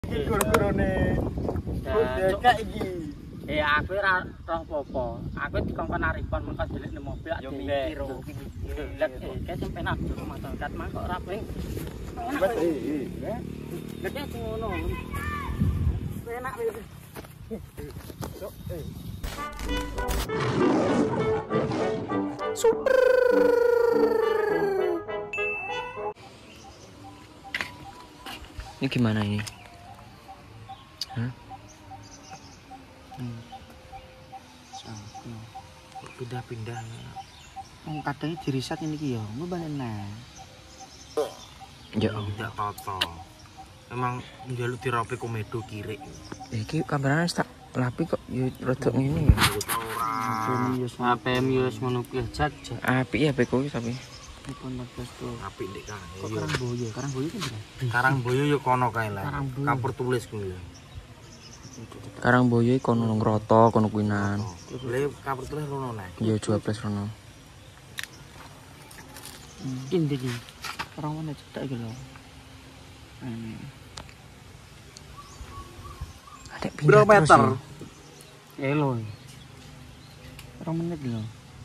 Iki guru-gurune. Kayak iki. Aku ora roh apa-apa. Aku dikongkon Arifon mengko delik nang mobil yo mikir. Lek sampeyan aku masyarakat mah kok ora ping. Lek ngono. Enak wis. Super. Ini gimana ini? Hah? Pindah-pindah. Kadang diriset ini ki yo, mbok balen. Ya, tidak toto. Emang njaluk dirapi komedo kirik. iki kamerane tak lapi kok yo rodok ngene ya. Ora. HP wis ngono kuwi jajak. Apik ya HP ku tapi. iPhone 14 Pro. Apik ndek kae. Kok Karangboyo? Karangboyo ki ndi? Karangboyo yo kono kae lah. Karangboyo. Kapur tulis kuwi. Karangboyo iki kono ngroto kono kuinan. Le kapur tulis rono nek. Yo 12 rono. Indi ki. Orang mana cedak iki lho. Ada Berapa meter? Elo. 2 menit lho.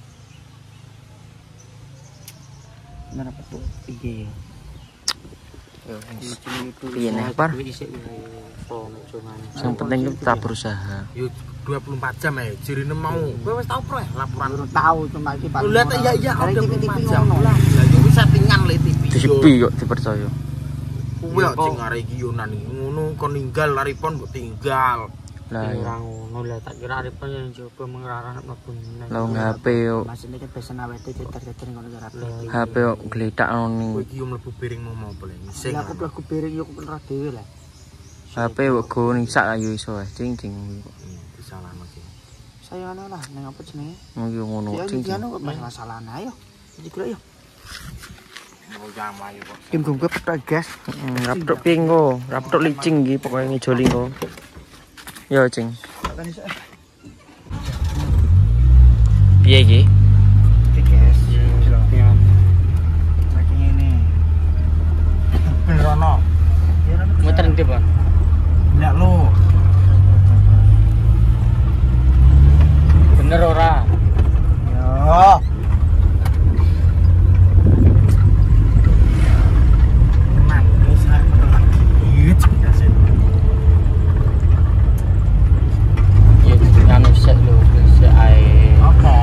Berapa tuh? Iya. Yo, piye nek par? Yang penting itu tetap berusaha. Yo 24 jam ae. Jirine mau. Kowe wis tau pro laporan. Baru tahu cuma iki paling. Lihat iya Dari udah TV 24 jam. ngono. Lah yo wis settingan le TV. Disepi kok dipercaya. Kuwi kok sing arek iki yo nani ngono kon ninggal laripon mbok tinggal. Lah ya. Ngono lah tak kira Arifon yang coba mengarahkan mlebu nang. Lah HP yo. Masine kan pesen awete cetar-cetar ngono karo HP. HP yo gletak Kowe ning iki yo mlebu piring mau apa le. Sing Lah aku mlebu piring yo kepengin dhewe lah. HP yo go ning sak yo iso wae cing. disalahno iki. Sayangane lah nang apa jenenge? Yo ngono Ya cing. iki anu kok masalahane ayo. Iki kira yo. Mau jamaah yo kok. Kim gungke petok gas. Raptok pinggo, raptok licing iki pokoke ngijoli kok. Yo cing. Piye iki? Iki gas. Saking ini. Benerono. Muter ndi, Bang? Ndak lo. Bener ora? Yo. Tenang, wis arep lagi. Cegasen. Ya nganu sik lho, sik ae. Apa?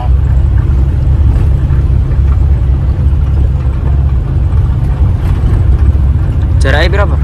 Jarake piro, Pak?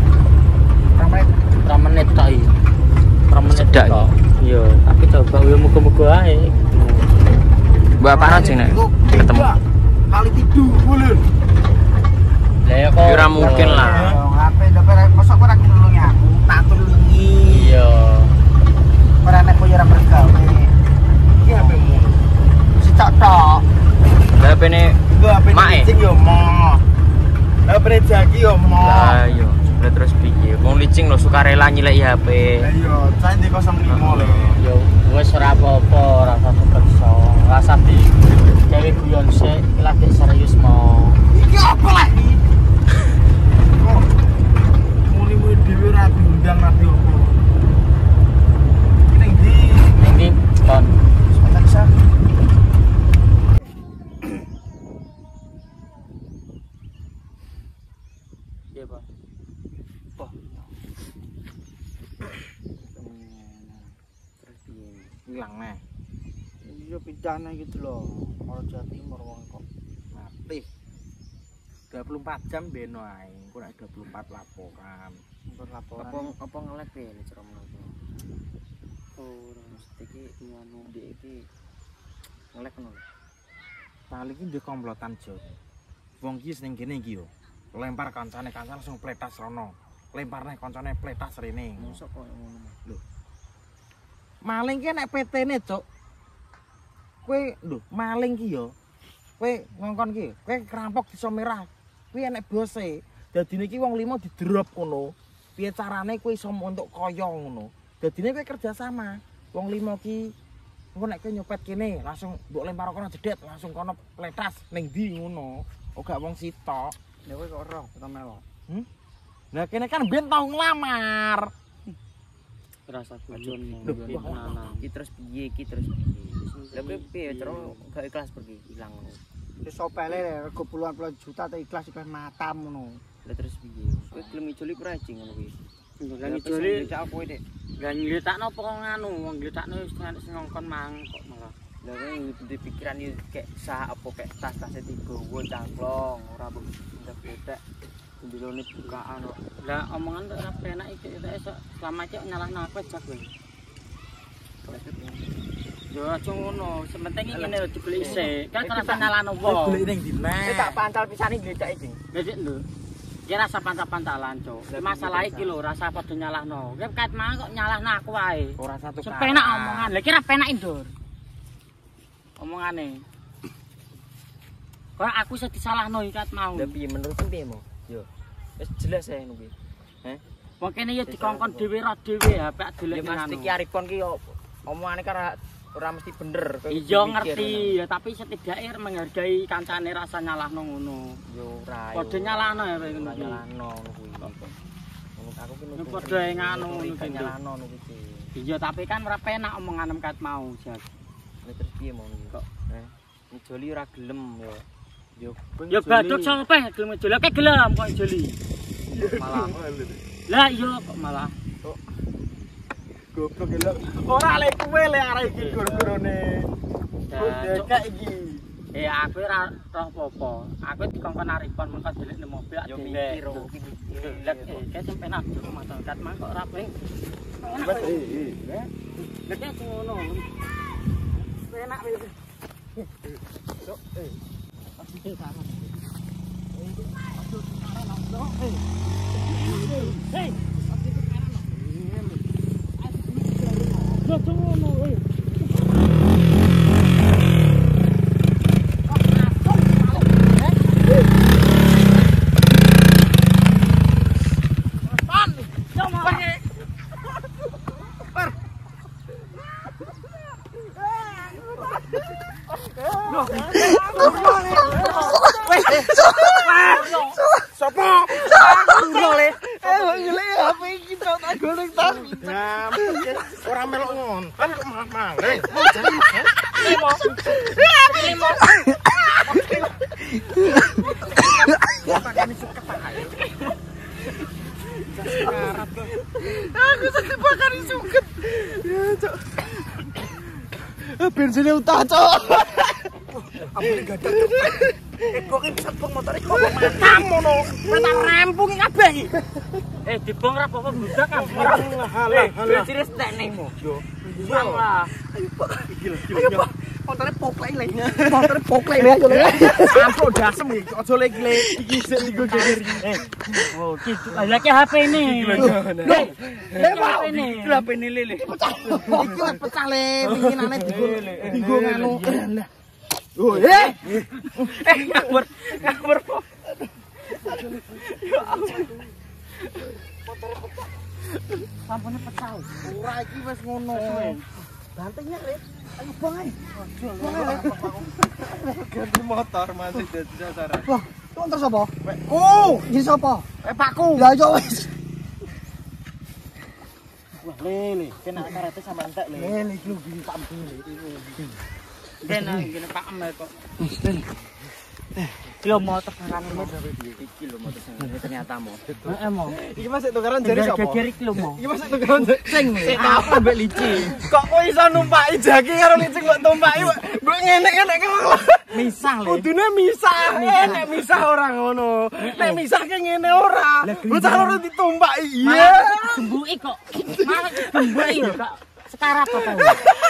Ramenit tok iki. Ramenit Cedak tok. Iya, tapi coba yo muga-muga ae. Mbak apaan cing nek ketemu? Kali tidur bulan. Lah ya kok Ora mungkin lah. HP ndak mosok ora nulungi aku. Tak tulungi. Iya. Ora nek koyo ora bergawe. Iki HP-mu. Si tok. Lah HP-ne Gua HP Mae. licing yo mo. HP-ne Jaki yo mo. lah yo. Lah terus piye? Wong licing lho sukarela nyileki HP. Lah yo, saya di 05 le. Yo wis ora apa-apa, ora usah dipaksa. Ora usah di gawe guyon sik, lagi serius mau. Iki apa lagi? Kok muni-muni dhewe ra diundang nabi opo? Iki ning ndi? Ini kon. Sebentar bisa. Iya, Pak. Oh. Terus piye? Hilang nih. Iya pidana gitu loh. Kalau Jawa Timur wong kok Mati. 24 jam beno ae. Engko nek 24 laporan. berlaporan. Apa ngelek piye nek cara menurutmu? Oh, Mesti iki ngono ndek iki ngelek ngono. Paling iki ndek komplotan Jo. Wong iki ning kene iki yo. Lempar kancane langsung pletas rono. Lempar nih kancane pletas rene. Mosok kok ngono. Lho. Maling ki nek PT-ne, Cuk. Kowe lho, maling ki yo. Kowe ngongkon ki, kowe kerampok iso merah. Kuwi enek bose. Dadine iki wong 5 didrop ngono. Piye carane kowe iso untuk kaya ngono. Dadine kowe kerja sama. Wong 5 ki engko nek kowe nyopet kene, langsung mbok lempar kono jedet, langsung kono pletas ning ndi ngono. Oh gak wong sitok. Ya kowe kok ora kita melok. Lah kene kan ben tau nglamar. Rasa bojomu. Iki terus piye Lah piye cara gak ikhlas pergi ilang ngono. Wis opele rego puluhan juta tak ikhlas ikhlas matam ngono. Lah terus piye? Kowe gelem ijoli ora cing ngono kuwi. Lah ngijoli cak kowe Dik. Lah ngletakno apa kok nganu, wong ngletakno wis sing ngongkon mang kok malah. Lah kowe di pikiran iki kayak sah apa kayak tas-tase digowo cangklong ora betek. Ndilone bukaan kok. Lah omongan ora penak iki esuk selama iki nyalahno aku jak kowe. Yo aja ngono, sementing iki ngene lho dibeli isih. Kan rasa nyalahno wong. Golek ning ndi Kowe tak pancal pisan iki glecek iki. Lah sik lho. Ki rasa pantal-pantalan, Cuk. Masalah iki lho rasa padha nyalahno. Kowe kait mang kok nyalahno aku wae. ora satu kali. Sepenak omongan. Lah kira penak Ndur. Omongane. Kok aku iso disalahno iki kat mau. Lah piye menurutmu piye mo? Yo. Wis jelas ae ngono kuwi. Heh. Wong kene ya dikongkon dhewe ro dhewe HP delek Ya Mas iki Arifon ki yo omongane kan ora mesti bener. Iya ngerti, ya tapi setidaknya menghargai kancane rasa nyalahno ngono. Yo ora. Padha nyalahno ya kowe ngono. Nyalahno ngono kuwi. Ngono aku ki Ngono padha nganu ngono ki. nyalahno ngono kuwi. Iya tapi kan ora penak omonganem kat mau, Jak. Lah terus piye mau kok? Ngejoli ora gelem yo. Ya badut sampe gelem ngejoli, oke gelem kok ngejoli. Malah Lah iya kok malah. Goblok lho. Ora lek kowe le arek iki gur-gurone. Dekak iki. Aku ora roh apa-apa. Aku dikongkon Arifon mengko delik nang mobil yo dhewe. mikir Lek kayak sampe nak masyarakat mah kok ora peng. Lek aja ngono. Enak wis. Sok pasti sama. Hei. Loh, ngono eh. Sopo? Ngole. Ngole HP iki tak golek ta. Ora melok ngonten kok malah-malah. Limo. Aku sakit bakari suket. Ya, Cok. Bensinnya utah, Cok. Ampun gadah. Kok iki sebong motore kok matam ngono. Petak rempung kabeh iki. Dibong ra apa-apa bludak kan. Halah. Bensine stek nemu. Yo. Salah. Iki lho. Motore poklek le. Motore poklek le ayo le. Ampun dasem iki. Aja le iki le. Iki sik digo geger. Oh, iki lah ki HP ini. Iki HP ini le. Iki pecah le. Winginane digo nganu. Oh, ngawur. Sampune pecah. Ora iki wis ngono. Bantengnya, Rek. Ayo bang ae. Ganti motor masih dadi sasaran. Wah, kok terus apa? Oh, Iki sapa? pakku. Lah yo wis. Wah, lele, kena karate sama entek le. Lele iki lho gini tak beli. Kena ngene Pak Emel kok. Yo motor karane iki lho motor sing ternyata mo. Heeh mo. Iki masih tukaran jari sapa? Geger iki lho mo. Iki masih tukaran sing Apa mbek lici? Kok kowe iso numpaki jaki karo licin kok tumpaki mbok ngene-ngene kok. Misah le. Kudune misah. Nek misah ora ngono. Nek misah ki ngene ora. Bocah loro ditumpaki. Iya. Gembuki kok. Malah gembuki yo kok. Sekarang apa to?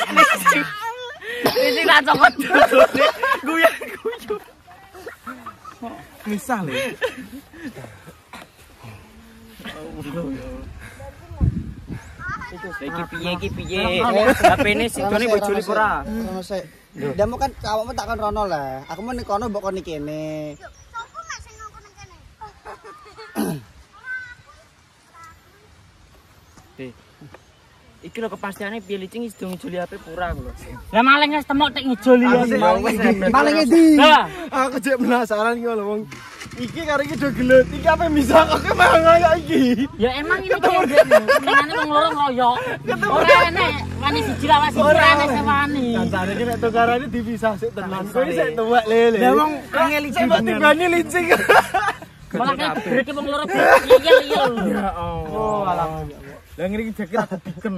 Iki tak cokot dudune. Guyu. Misah le. Iki piye? HP-ne sidone bojone ora. Ngono sik. Ndamo kan awakmu tak kon rono lah. Aku men kono mbok kon kene. Sopo mek sing ngongkon nang kene? Iki lho kepastiane piye licing wis do ngijoli HP pura lho. Lah maling wis temok tek ngijoli ya. Maling ndi? Lah, Aku jek penasaran iki lho wong. Iki karo iki do gelut. Iki apa bisa kok malah kayak iki. ya emang ini kendengane wong loro ngroyok. Ora enek wani siji lawas siji ora enek sewani. Kancane iki nek tukarane dipisah sik tenan. Kowe sik tuwek lele. Lah wong angel iki. Sik tibane licing. Malah gebreke wong loro iyel-iyel. Ya Allah. Alah. Lah ngene iki jakir aku biken.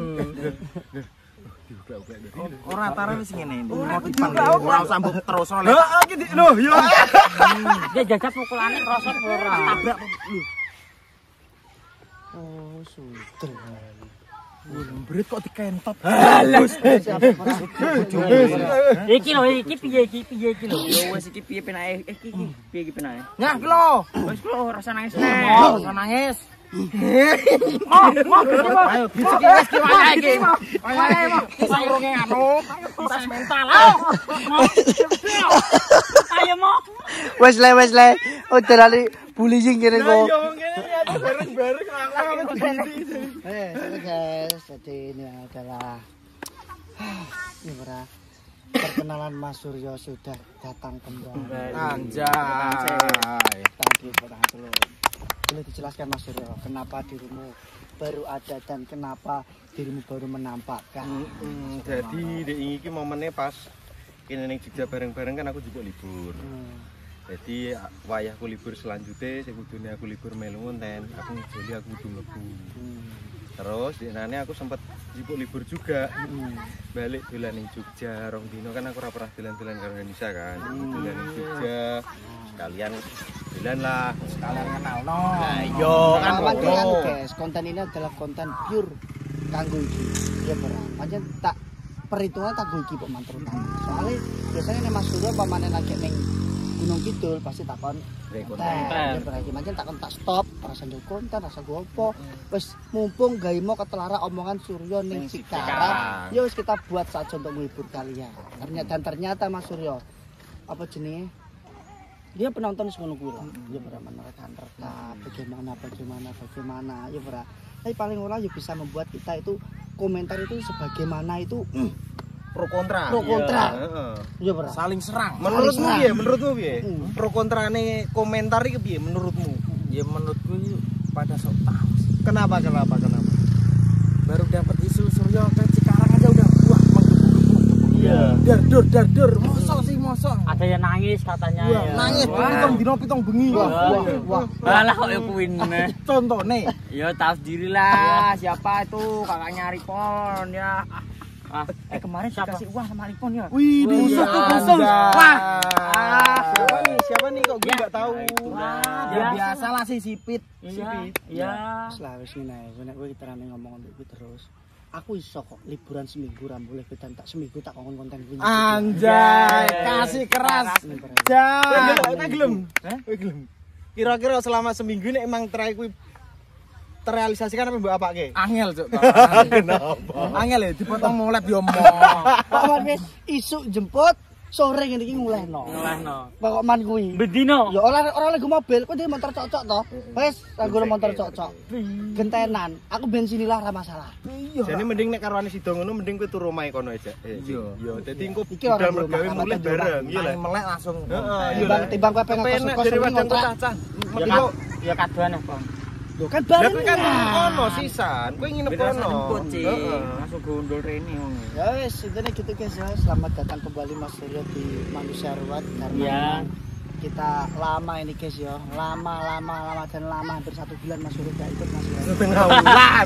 Ora tarane sing ngene. Ora usah mbok terus oleh. Heeh iki lho yo. Dia jagat pukulane krosot ora. Tabrak. Oh, sudah. Lembret kok dikentot. Iki lho iki piye iki lho. Yo wis iki piye penake? Iki piye iki penake? Nyah ki lho. Wis kok rasa nangis nek. Ora nangis. Ayo bisik wis ki wae iki. Ayo saurunge anu tes mental. Ayo mo. Wes le. Udah lali bullying kene kok. Yo ngene iki bareng-bareng aku Guys, jadi ini adalah ini ora perkenalan Mas Suryo sudah datang kembali. Anjay. Tadi dulu. Boleh dijelaskan Mas Suryo, kenapa dirimu baru ada dan kenapa dirimu baru menampakkan? Jadi dek iki momennya pas kene ning Jogja bareng-bareng kan aku juga libur. Jadi wayahku libur selanjutnya, sing kudune aku libur melu ngonten, aku ngijoli aku kudu mlebu. Terus dinane aku sempat libur juga. Balik dolan ning Jogja, rong dino kan aku ora pernah dolan-dolan karo Indonesia kan. Dolan ning Jogja. Sekalian dolan lah, sekalian kenalno. Lah iya kan Kan guys, konten ini adalah konten pure kanggo iki. Ya ora. Pancen tak perhitungan kanggo iki kok mantur utama. Soale biasanya nek Mas Suryo pamane lagi ning Gunung Kidul pasti takon konten. Ya berarti pancen takon tak stop, rasa njuk konten, rasa gopo. Wis mumpung gaimo ketelara omongan Suryo ning Cikarang, ya wis kita buat saja untuk menghibur kalian. Ternyata Mas Suryo apa jenenge? Dia penonton semono kuwi lah. Ya ora menerkan bagaimana ya ora. Tapi paling ora ya bisa membuat kita itu komentar itu sebagaimana itu pro kontra. Ya ora. Saling serang. Menurutmu piye? Pro kontrane komentar iki piye menurutmu? Ya menurutku pada sok tahu. Kenapa? Baru dapat isu Suryo ke Cikarang aja udah buah menggebu-gebu. Iya. Dar. Mosok. Ada yang nangis katanya ya. Nangis pitong bengi. Wah. Alah kok ya kuwi. Contone. Ya tahu sendiri lah siapa itu kakaknya Ripon ya. Kemarin dikasih uang sama Ripon ya. Wih, busuk. Wah. Siapa nih kok gue enggak tahu. Ya biasalah si Sipit. Iya. Wis ngene, nek kowe terane ngomong ambek terus. Aku iso kok liburan seminggu ra boleh bedan tak seminggu tak kongkon konten kuwi. Anjay, kasih keras. Kowe gelem? Kowe gelem? Kira-kira selama seminggu nek emang try kuwi terrealisasikan apa mbok apake? Angel, Cuk. Kenapa? Angel ya dipotong mulet yo omong. Kok wis isuk jemput sore ngene iki ngulehno. Kok man kuwi. Bedino. Ya ora lagi mobil, kowe dhewe motor cocok to. Wis, kanggo motor cocok. Gentenan, aku bensinilah ra masalah. Iya. Jane mending nek karo ane sida ngono mending kowe turu omahe kono aja. Iya, dadi engko Iki ora budal mergawe mulih bareng, iya lah. Melek langsung. Heeh, timbang kowe pengen kos-kos ngontrak. Ya kadoan ya, Bang. Lho kan Lah bareng. kowe kan ono sisan, kowe nginep kono. Langsung gondol rene ngono. Ya wis, intine gitu guys ya. Selamat datang kembali Mas Suryo di Manusia Ruwet karena kita lama ini guys ya. Lama hampir 1 bulan Mas Suryo gak ikut Mas Suryo. Setengah bulan.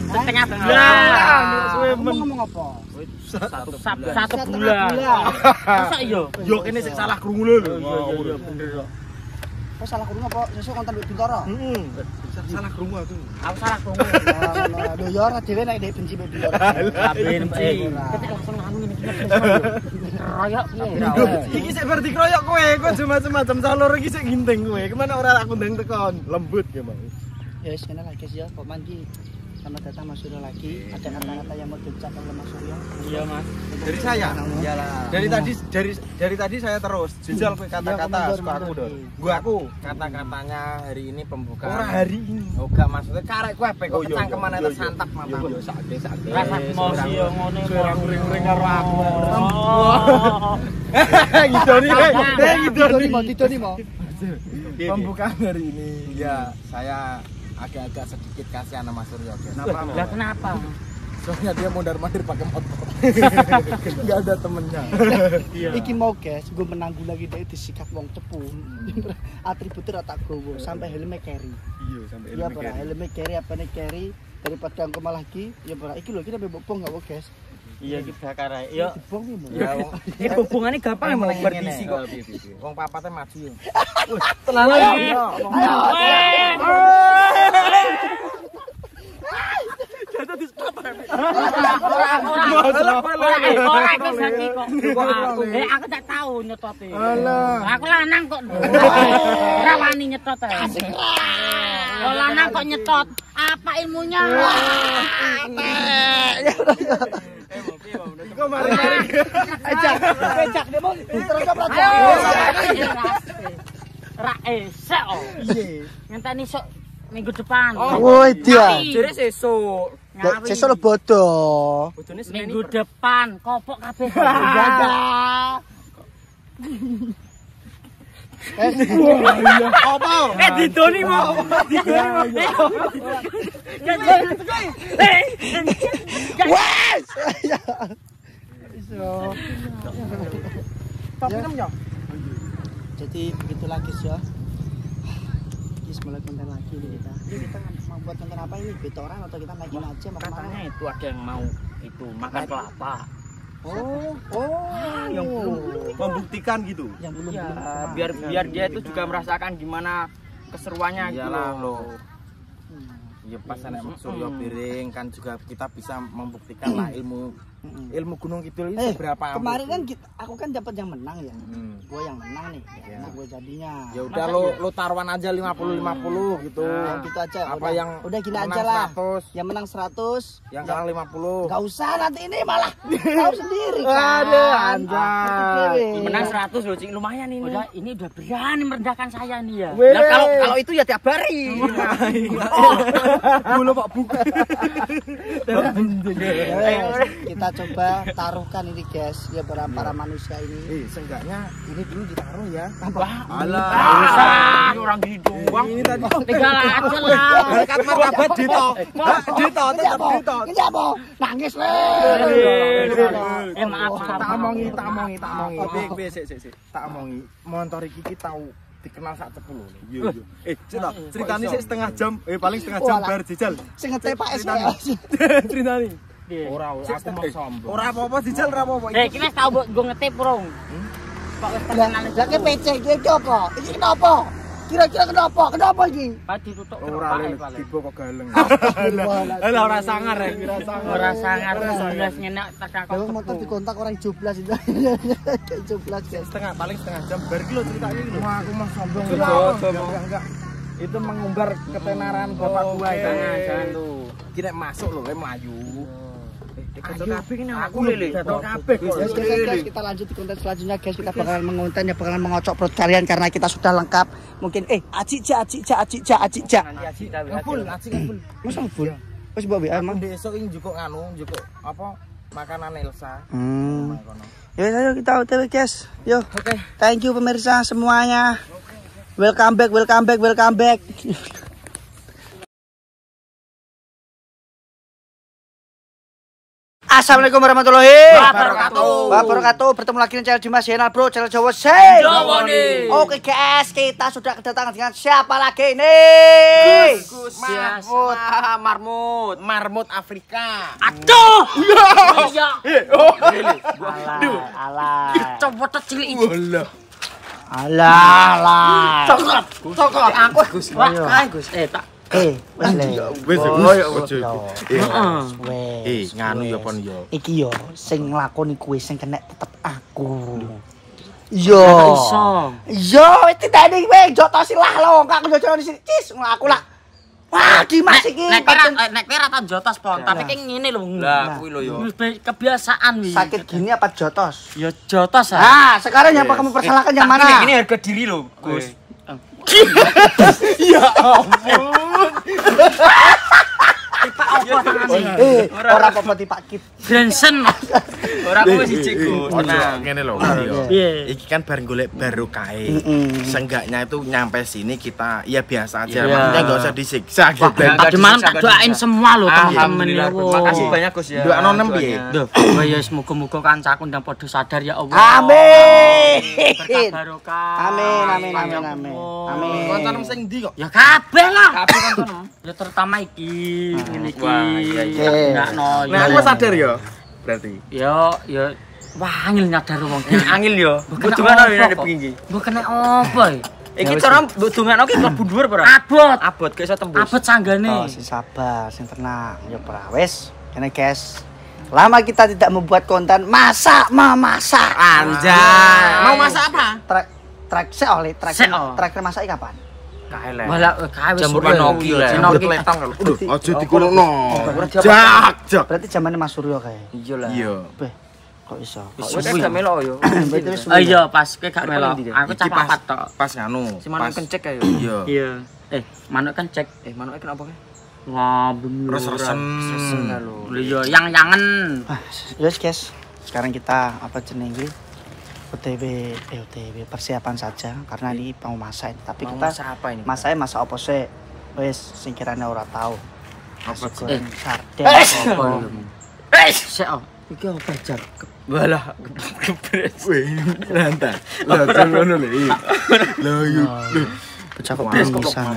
Ngomong apa? Satu bulan. Masa iya? Yo kene sik salah krungu lho. Iya bener. Kok salah krungu apa? Sesuk konten Mbak Bintoro. Salah krungu aku. Aku salah krungu. Lho ya ora dhewe nek dhek benci Mbak Bintoro. Benci. Ketek langsung nganu ngene iki. Royok piye? Iki sik bar dikroyok kowe macam-macam calor iki sik ginting kowe. Kemana ora aku ndang tekon lembut ki mau. Ya wis ngene lah guys ya, kok mandi Selamat datang Mas Suryo lagi. Ada kata-kata yang mau diucapkan oleh Mas Suryo? Iya, Mas. Dari saya. Dari tadi saya terus jujur kata-kata suka aku dong. Gua aku kata-katanya hari ini pembukaan. Ora hari ini. Oh gak maksudnya karek kowe kok kecangkeman eta santap matamu. Yo sakde. Rasa emosi yo ngono kok. Ring-ring karo aku. Ngidoni mau. Pembukaan hari ini ya saya agak-agak sedikit kasihan sama Suryo. Lah kenapa? Soalnya dia mondar-mandir pakai motor. Enggak ada temennya. Iki mau guys, gue menanggulangi dia disikat wong cepu. Atributnya tak gowo sampai helmnya carry. Iya, sampai Iya, helmnya carry apa nih carry daripada engko malah iki, ya ora iki lho kita bobong enggak guys. Iya iki bakar ae. Yo. Bobong iki. Ya, Iki hubungane gampang emang berdisi kok. Wong papate maju yo. Tenang ae. Jatuh di stop. Ora kesaki kok. Aku tak tahu nyetote. Aku lanang kok. Ora wani nyetot ae. Kok lanang kok nyetot? Apa ilmunya? Kok mari. Becak dia mau terangkap aja. Ra esek oh. Iya. Ngenteni sok minggu depan. Oh, dia. Jere sesuk. Sesuk bodoh. Minggu depan kopok kabeh. Apa? Didoni mau. Wes. Tapi namanya. Jadi begitulah guys ya. Guys mulai konten lagi nih kita. Ini kita mau buat konten apa ini? Betoran atau kita naikin aja mau kemana? Katanya itu ada yang mau itu makan kelapa. Yang belum membuktikan gitu. Yang belum Ya, biar dia itu juga merasakan gimana keseruannya gitu Iyalah loh. lo. Ya pas anak Suryo piring kan juga kita bisa membuktikan lah ilmu Gunung Kidul itu seberapa. Kemarin kan aku kan dapat yang menang ya. Gue yang menang nih. Ya. Nah, gue jadinya. Ya udah lo taruhan aja 50-50 gitu. Nah, gitu aja. Apa yang udah gini menang aja lah. 100, Yang menang 100, yang kalah 50. Gak usah nanti ini malah tahu sendiri kan. Aduh, anjay. Menang 100 loh, Cing. Lumayan ini. Ini udah berani merendahkan saya nih ya. Weh. Nah, kalau itu ya tiap hari. Bulu Pak buka. Kita coba taruhkan ini guys ya para manusia ini. Seenggaknya ini dulu ditaruh ya. Wah, Alah. Ini orang gini doang. Ini tadi Tinggal aja lah. berkat martabat Dito. Dito tetap Dito. Kenapa? Nangis le. Maaf. Tak omongi. Tak omongi. Montor iki tahu dikenal sak cepul. Iya. Ceritane sik setengah jam, paling setengah jam bar jejal. Sing ngetepak es. Ceritane. Ora aku mau sombong. Ora apa-apa jejal ora apa-apa. Iki wis tau mbok nggo ngetip urung. Kok wis tenan. Lah ke PC iki apa? Iki kenapa? Kira-kira kenapa? Kenapa iki? Pak ditutuk Ora le tiba kok galeng. Lah ora sangar ya, ora sangar belas nyenak tak Kalau motor dikontak orang 17 itu. 17 guys. paling setengah jam bar ki lho ceritane iki lho. Aku mau sombong. Enggak. Itu mengumbar ketenaran bapak gua. Jangan tuh. Kira masuk lho, melayu. Aku lele. Guys, kita lanjut di konten selanjutnya guys. Kita bakalan mengonten ya, bakalan mengocok perut kalian karena kita sudah lengkap. Mungkin acik. Full. Masa full? Wis mbok emang. Besok ini njukuk apa makanan Elsa. Ya ayo kita OTW guys. Yo. Oke. Thank you pemirsa semuanya. Welcome back. Assalamualaikum warahmatullahi wabarakatuh. Bertemu lagi dengan channel Dimas Yenal Bro, channel Jawa Say. Oke guys, kita sudah kedatangan dengan siapa lagi nih? Gus Marmut Afrika. Aduh. Iya. Alah. Coba cilik iki. Alah. Cokot aku Gus. Wah, Gus. Tak Wis ojo. Nganu ya pon ya. Iki yo sing nglakoni kuwi sing kena tetep aku. Yo. Iso. Yo, titane kowe joto silah lho, kak jojo di sini. Cis, aku lah. Wah, Dimas iki. Nek kowe ra tak jotos pon, tapi ki ngene lho. Lah kuwi lho yo. Wis kebiasaan wi. Sakit gini apa jotos? Ya jotos ah. Ah, sekarang yang kamu persalahkan yang mana? Ini harga diri lho, Gus. Ya ampun. Tipak opo tangane? Ora apa-apa Pak Kit. Branson. Ora kowe siji Gus. Nah, ngene lho. Piye? Iki kan bareng golek baru kae. Seenggaknya itu nyampe sini kita ya biasa aja. Iya. Maksudnya enggak usah disiksa gitu. Tadi malam tak doain semua lho teman-teman ya. Makasih banyak Gus ya. Doa nonem piye? Duh, ya semoga-moga kancaku ndang padha sadar ya Allah. Amin. Berkah barokah. Amin. Kancanem sing ndi kok? Ya kabeh lah. Kabeh kan kono. Ya terutama iki ngene iki. Wah, iya. Ndakno. Nah, aku sadar ya. Berarti. Ya wah angel nyadar wong ki. Angil yo. Kena Dungakno apa nek kok? pinggir. Mbok kena apa? Iki cara dungakno ki mlebu dhuwur apa ora? Abot. Abot gak iso tembus. Abot sanggane. Oh, sing sabar, sing tenang. Ya ora wis. Kene guys. Lama kita tidak membuat konten memasak. Anjay. Mau masak apa? Trek oleh trek masak kapan? Kae Malah kae wis Jamur suwe. Noki lah. Noki. Aduh, aja dikulukno. Jak. Berarti zamannya Mas Suryo kae. Iya lah. Iya. Beh, kok iso? Wis gak melok yo. Berarti wis Oh iya pas kowe gak melok. Iki Aku Iki capat tok. pas nganu. Si manuk kencek ayo. Iya. Iya. Manuk kan cek. Manuke kenapa ke? Wah, bener. Resen. lho. Iya, yang-yangen. Yes guys, sekarang kita apa jenenge OTW persiapan saja karena ini mau masak tapi Mau kita masak apa ini? masaknya masak apa sih? Wes sing kirane ora tahu. Apa sih? Goreng sarden. Apa iki? Sik oh, iki apa jar? Walah, kebres. Wih, lantar. Lah ngono lho. Lah yo. Bocah kok Kebres kok pingsan.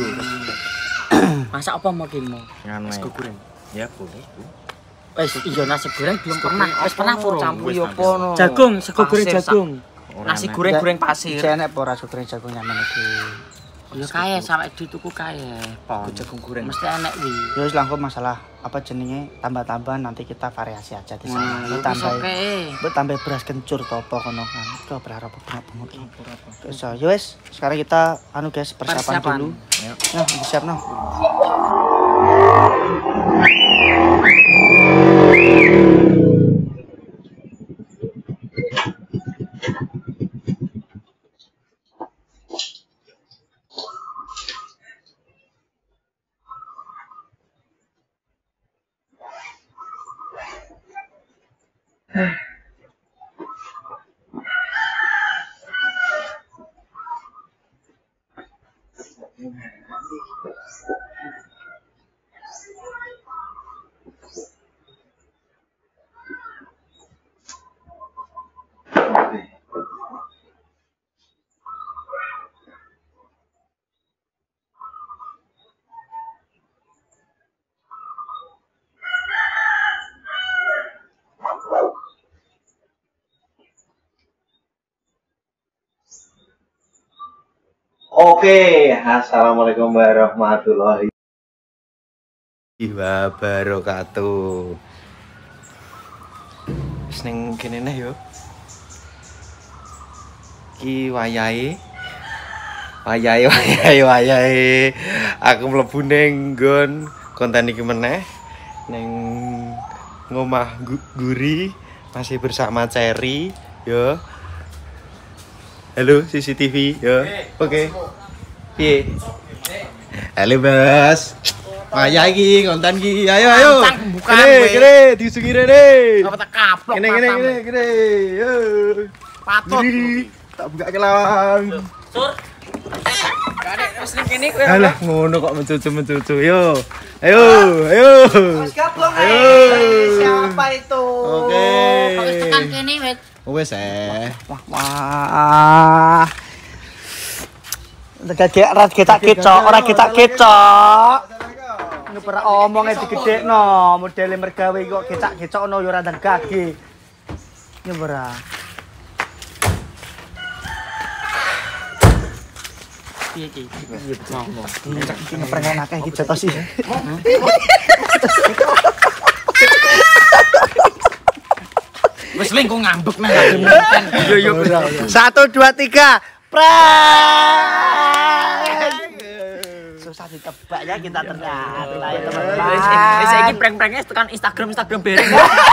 Masak apa mau ki mau? Nganu. Nasi goreng. Ya boleh. Wis iya nasi goreng belum pernah. Wis pernah purung. Campur yo apa no? Jagung, sego goreng Pasir, jagung. Nasi goreng pasir. Jane apa ora goreng jagung nyaman iki. Ya kae sampe dituku kae. Pon. Jagung goreng. Mesti enek wi. Ya wis langkung masalah apa jenenge tambah-tambahan nanti kita variasi aja di sana. Lu tambah Oke. tambah beras kencur to apa kono kan. Kok berharap banget. So, ya wis, sekarang kita anu guys persiapan dulu. Nah, siap no. Oke, assalamualaikum warahmatullahi wabarakatuh. Wis ning kene neh yo. Ki wayahe. Aku mlebu ning nggon konten iki meneh ning ngomah Guri masih bersama Cherry yo. Halo CCTV yo. Oke. Piye? Halo Bos. Wayah iki konten iki. Ayo. Kene disungi rene. Apa tak kaplok Kene. Yo. Patut. Tak buka kelang. Sur. Kadek wis ning kene kowe. Alah ngono kok mencucu. Yo. Ayo. Mas Gablong siapa itu? Oke. Kok wis tekan kene wit. Wes Wah. Kita kecok, ora kita kecok. Ini pernah omongnya digedekno, modele mergawe kok kecak-kecok no yo ora ndang gage. Ini ora. Piye iki? Iki ngeprank akeh iki jatuh sih. Wis lingkung ngambek nang. Yo. 1 2 3 prank. susah ditebak ya kita ternyata ya Wis teman-teman. saiki prank-pranknya tekan Instagram bareng.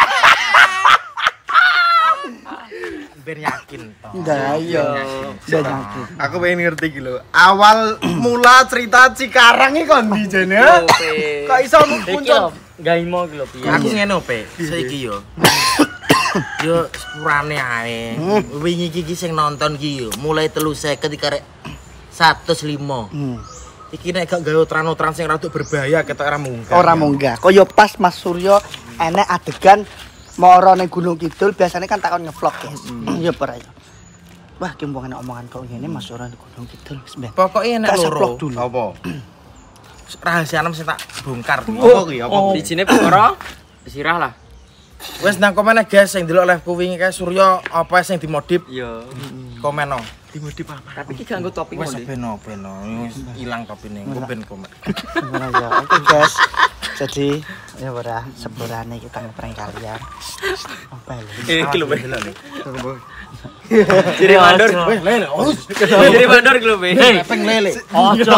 Ben yakin toh. Enggak iya. Udah yakin. Aku pengen ngerti iki lho. Awal mula cerita Cikarang iki kon ndi jene? Kok iso muncul? Gaimo iki lho piye. Aku ngene Pe, saiki yo. Yo sepurane ae. Wingi iki sing nonton iki yo mulai 350 iki arek 105. Iki nek gak gawe utran-utran sing rada berbahaya ketok ora munggah. Ora munggah. Kaya pas Mas Suryo enek adegan moro ning Gunung Kidul biasanya kan takon ngevlog, guys. Ya ora ya. Wah, ki mbok enek omongan kok ngene Mas Suryo ning Gunung Kidul wis mbah. Pokoke enek loro. Apa? Rahasia sing tak bongkar. Apa ki? Apa? Dijine perkara sirah lah. Wes nang komen guys sing delok live ku wingi kae Suryo apa sing dimodif Iya. komen no. Dimodif apa? Tapi iki ganggu topik Wes ngene. beno wis ilang topine engko ben komen. Ora ya. Oke, guys. Jadi ya ora sepurane kita ngeprank kalian. Apa lho? Iki lho, Be. Jadi mandor. Wes lele. Jadi mandor iki lho, Be. Peng lele. Ojo,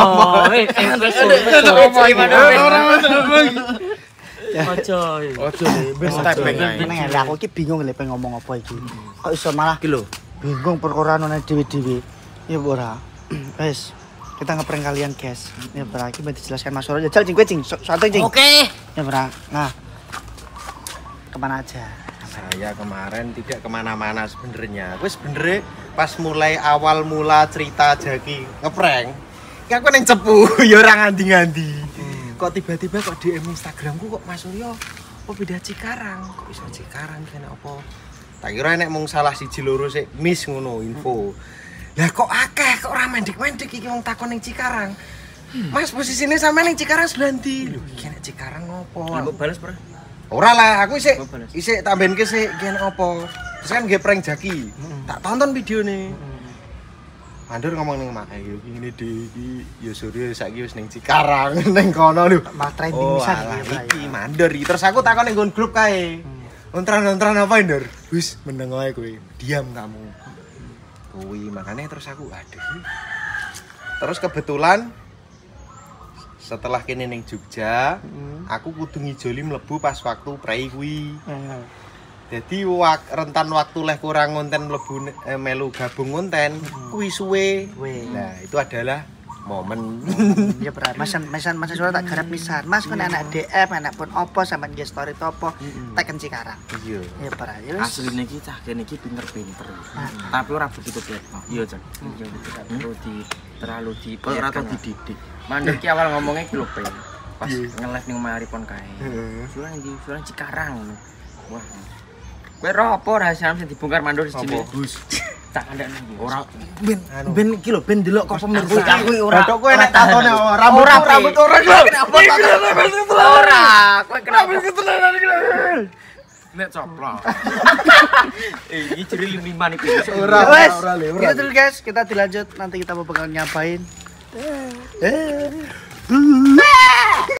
Jadi mandor. Ojo. Ojo wis tepeng ae. Neng aku iki bingung lho pengen ngomong apa iki. Kok iso malah Iki lho. bingung perkara nang dhewe-dhewe. Ya ora. Wes, kita ngeprank kalian, guys. Ya ora iki ben dijelaskan Mas Suryo. Jajal cing kowe cing, santai cing. Oke. Ya ora. Nah. Kemana aja? Saya kemarin tidak kemana-mana sebenarnya. Gue sebenarnya pas mulai awal mula cerita Jaki ngeprank, kayak aku neng cepu, ya orang ngandi-ngandi. Kok tiba-tiba kok DM Instagramku kok Mas Suryo, kok beda Cikarang? Kok bisa Cikarang kene apa? Tak kira nek mung salah siji loro sik miss ngono info. Lah kok akeh kok ora mendik-mendik iki wong takon ning Cikarang. Mas posisine sampe ning Cikarang sebelah ndi? Lho, iki nek Cikarang ngopo? Mbok balas, Bro. Ora lah, aku isik tambahin sik kene opo. Terus kan nge prank Jaki. Tak tonton videone. Mandur ngomong ning mak, ayo ngene iki ya Suryo saiki wis ning Cikarang, ning kono lho. Mas trending Oh, bisa alah, iki. iki Mandur iki. Terus aku takon ning grup kae. Ontran-ontran apa Ndur? Wis meneng wae kowe. Diam kamu. Kuwi makane terus aku aduh. Terus kebetulan setelah kene ning Jogja, aku kudu ngijoli mlebu pas waktu prei kuwi. Jadi rentan waktu leh kurang ngonten mlebu melu gabung ngonten kuwi suwe. Nah, itu adalah momen. Ya berat. Mas Suryo tak garap pisan. Mas kan anak DM, anak pun opo sampean nge story topo teken Cikarang. Iya. Ya berat. Ya wis. Asline iki cah kene iki pinter-pinter. Tapi ora begitu ketok. Iya, Cak. Terlalu di Ora tau dididik. Mandor ki awal ngomongnya ki lho, Pe. Pas nge-live ning Maripon kae. Suran ndi? Suran Cikarang ngono. Wah. Kowe ro apa rahasia sing dibongkar Mandor siji? Gus. Tak kandakno. Ora ben iki lho ben delok kok pemirsa. Aku ora. Batok kowe nek tatone rambut ora lho. Kenapa ora? Kowe kenapa ketenanan iki lho? Nek coplok. Iki jeri 5 nih, Pe. Ora Wes. ora le. Gitu dulu guys, kita dilanjut nanti kita mau bakal nyapain.